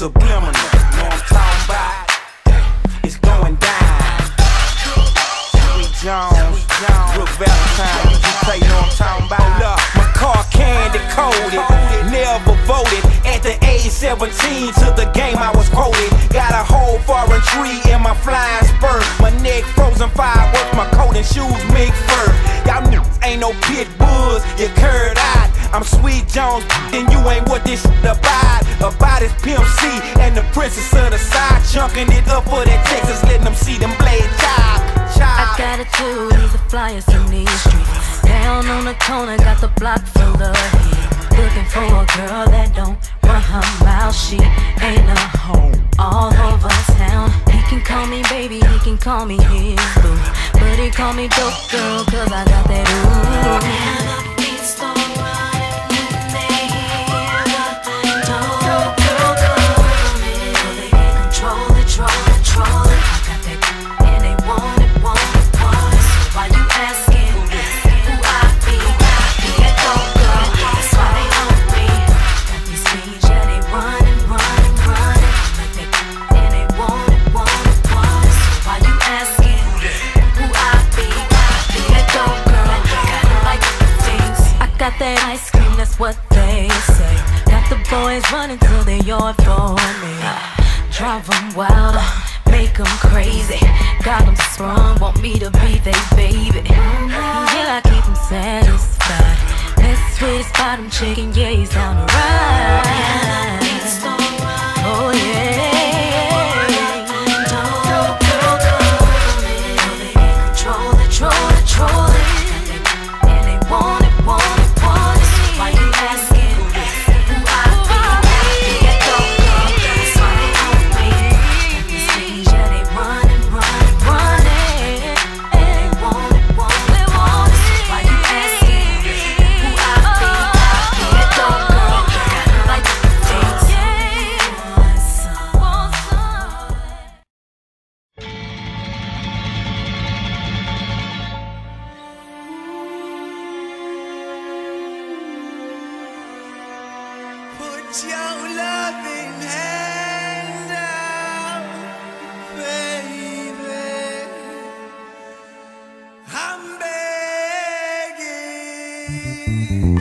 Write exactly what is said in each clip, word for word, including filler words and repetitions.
subliminal. Know what I'm talking about? It's going down. BillieJeanz, Brooke Valentine, you just play, know what I'm talking about? Look, my car candy coated, never voted. At the age seventeen, to the game I was quoted. Got a whole foreign tree in my flying spur. My neck frozen fireworks, my coat and shoes mixed fur. Y'all niggas ain't no pit bulls, you curd eyed. I'm Sweet Jones, and you ain't what this shit about. About is Pimp C and the princess of the side, chunking it up for that Texas, letting them see them blade chop. I got a two, he's the flyest in these streets. Down on the corner, got the block full of heat. Looking for a girl that don't run her mouth. She ain't a hoe all over town. He can call me baby, he can call me his boo, but he call me dope girl, cause I got that ooh. And the beat start running when they hear the dope girl coming. So they can't control it, control it, control it. I got that and they want it, want it, want it. So why you asking who I be? Be that dope girl, that's why they on me. Got these fiends, yeah, they running, running, running. Like that and they want it, want it, want it. So why you asking who I be? Be that dope girl, got it like things. I got that ice cream, that's what they say. Got the boys running till they yard for me. Drive them wild, make them crazy. Got them sprung, want me to be they baby. Yeah, I keep them satisfied. That's the sweetest bottom chicken, yeah, he's on the ride. Oh yeah. Dope girl coming. Oh, they can't control it, control it, control it. And they want it, want it, want it. Why you asking who I be? Be that dope girl, that's why they on me. These fiends, yeah, they running, running, running. And they want it, want it, want it. Why you asking who I be? Be that dope girl, got it like things. Want some, want some. Put your loving hand out, baby. I'm begging.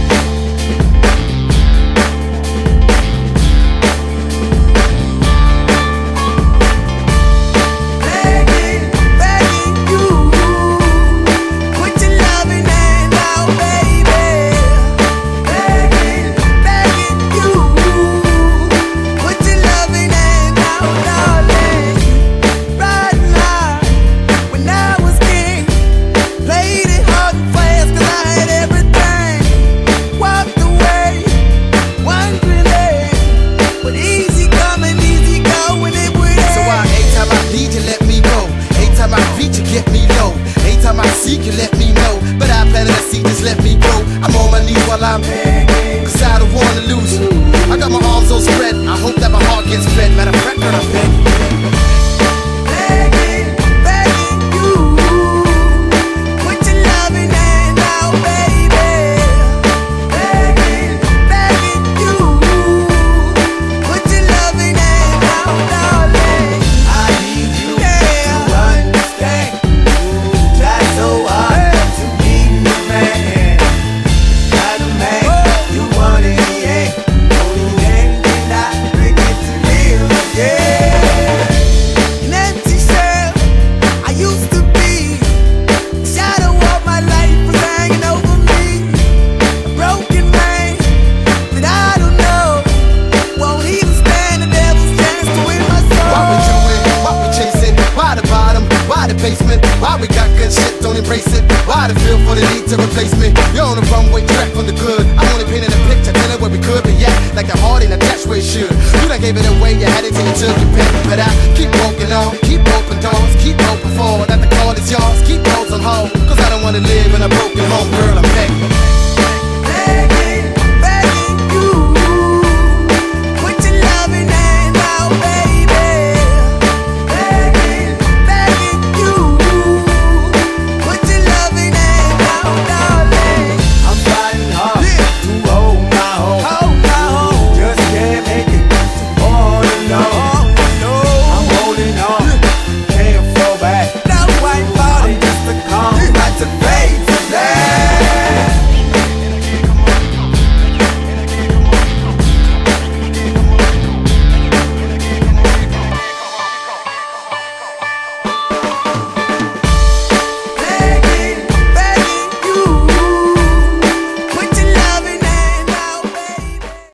Begging, begging you. Put your loving hand out, baby. Begging, begging you. Put your loving hand out, darling. Right now, when I was king, played it hard and fast 'cause I had everything. Walked away, wondering, but easy coming, easy going, it would end. So I, anytime I need you, let me go. Anytime I reach you, get me low. Anytime I seek you, let me know. But I planted a seed, just let me go. I'm on my knees while I'm begging, 'cause I don't wanna lose you. I got my arms all spread, I hope that my heart gets fed. Matter of fact, girl, I'm begging. Begging, begging you. Put your loving hand out, baby. Begging, begging you. Put your loving hand out, darling. I need you to understand. Try so hard to be the man. Not a man you want in the end. Only then can I bring it to live, yeah. An empty shell I used to be. The shadow of my life was hanging over me. A broken man that I don't know won't even stand the devil's chance to win my soul. Why we do it? Why we chasing? Why the bottom? Why the basement? Why we got good shit, don't embrace it? Why the feel for the need to replace me? You're on the runway track from the good. I'm only painting a picture, telling where we could be at. Like the heart in a dash where it should. You done gave it away, you had it till you took your pick. But I